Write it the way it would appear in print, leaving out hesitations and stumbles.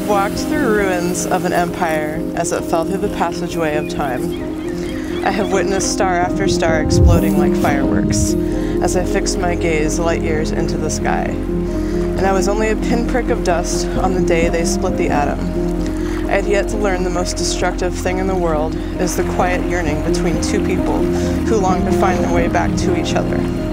have walked through ruins of an empire as it fell through the passageway of time. I have witnessed star after star exploding like fireworks as I fixed my gaze light years into the sky. And I was only a pinprick of dust on the day they split the atom. I had yet to learn the most destructive thing in the world is the quiet yearning between two people who long to find their way back to each other.